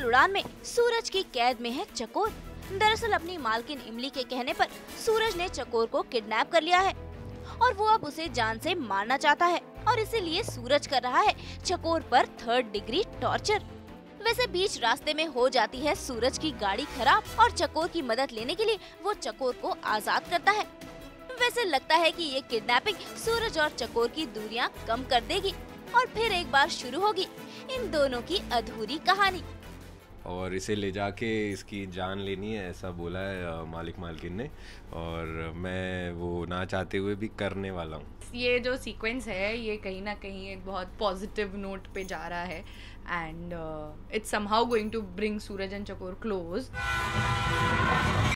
उड़ान में सूरज की कैद में है चकोर। दरअसल अपनी मालकिन इमली के कहने पर सूरज ने चकोर को किडनैप कर लिया है और वो अब उसे जान से मारना चाहता है और इसीलिए सूरज कर रहा है चकोर पर 3rd डिग्री टॉर्चर। वैसे बीच रास्ते में हो जाती है सूरज की गाड़ी खराब और चकोर की मदद लेने के लिए वो चकोर को आजाद करता है। वैसे लगता है कि ये किडनैपिंग सूरज और चकोर की दूरियां कम कर देगी और फिर एक बार शुरू होगी इन दोनों की अधूरी कहानी। और इसे ले जाके इसकी जान लेनी है, ऐसा बोला है मालिक मालकिन ने, और मैं वो ना चाहते हुए भी करने वाला हूँ। ये जो सीक्वेंस है ये कहीं ना कहीं एक बहुत पॉजिटिव नोट पे जा रहा है and it's somehow going to bring Suraj and Chakor close.